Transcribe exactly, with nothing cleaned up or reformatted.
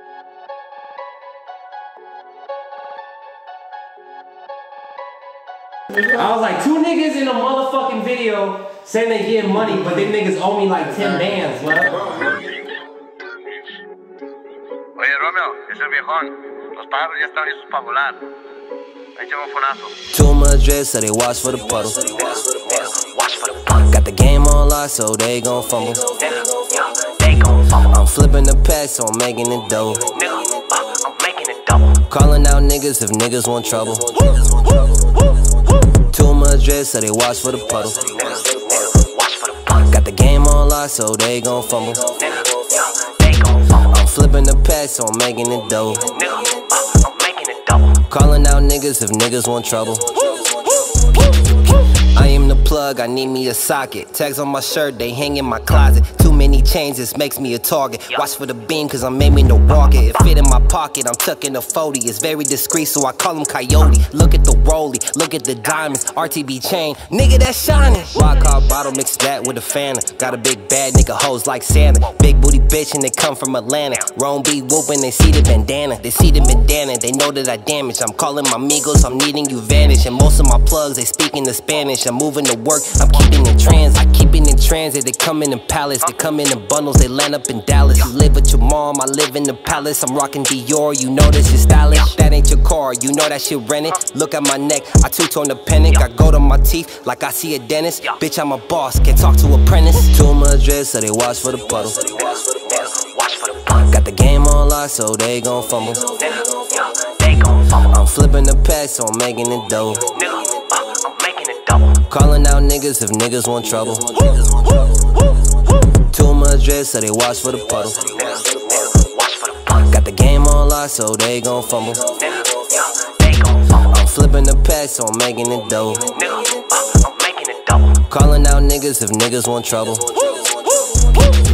I was like, two niggas in a motherfucking video saying they getting money, but them niggas owe me like ten bands, man. Oye, Romeo, es el viejón. Los pájaros ya están listos para volar. Ahí lleva un fonazo. Too much dress, so they watch for the puddle. Got the game on lock, so they gon' fumble. I'm flipping the pack, so I'm making it dough. Calling out niggas if niggas want trouble. Too much dress, so they watch for the puddle. Got the game on lock, so they gon' fumble. I'm flipping the pack, so I'm making it dough. Calling out niggas if niggas want trouble. I am the plug, I need me a socket. Tags on my shirt, they hang in my closet. Too many chains, this makes me a target. Watch for the beam, cause I'm aiming to walk it. It fit in my pocket, I'm tucking the forty. It's very discreet, so I call him Coyote. Look at the rollie, look at the diamonds. R T B chain, nigga that's shining. Rock hard bottle, mix that with a Fanta. Got a big bad nigga hoes like Santa. Big booty bitch and they come from Atlanta. Rome be whooping, they see the bandana. They see the bandana, they know that I damage. I'm calling my amigos, I'm needing you vanish. And most of my plugs, they speak in the Spanish. I'm moving to work, I'm keeping in trans. I keep it in transit, they come in in pallets. They come in in bundles, they land up in Dallas. You live with your mom, I live in the palace. I'm rocking Dior, you know this is stylish. That ain't your car, you know that shit rented. Look at my neck, I two-tone the pennant. Got gold on my teeth, like I see a dentist. Bitch, I'm a boss, can't talk to apprentice. Too much dress, so they watch for the puddle. Got the game on lock, so they gon' fumble. I'm flipping the pack, so I'm making it dough. Calling out niggas if niggas want trouble. Too much dress, so they watch for the puddle. Got the game on lock, so they gon' fumble. I'm flipping the pack, so I'm making it dough. Calling out niggas if niggas want trouble.